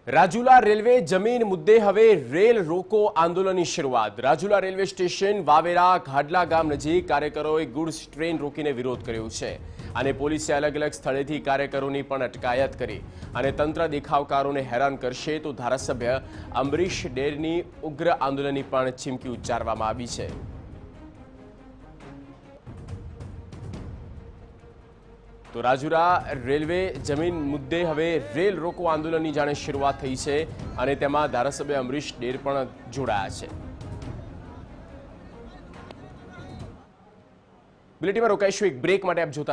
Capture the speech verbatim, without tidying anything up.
Rajula railway જમીન મુદ્દે હવે રેલ રોકો આંદોલનની શરૂઆત। રાજુલા રેલવે સ્ટેશન વાવેરા ઘાડલા ગામ નજીક કાર્યકરોએ ગુડ્સ ટ્રેન રોકીને વિરોધ કર્યો છે અને પોલીસે અલગ અલગ સ્થળેથી કાર્યકરોની પણ અટકાયત કરી અને તંત્ર દેખાવકારોને હેરાન કરશે તો ધારાસભ્ય અમરીશ ડેરની ઉગ્ર આંદોલનની પણ ચીમકી ઉચ્ચારવામાં આવી છે। तो રાજુલા રેલવે જમીન મુદ્દે હવે રેલ રોકો આંદોલનની જાણે શરૂઆત થઈ છે અને તેમાં ધારાસભ્ય અમરીશ ડેર પણ જોડાયા છે। બુલેટિનમાં રોકાઈશું એક બ્રેક માટે। આપ જોતા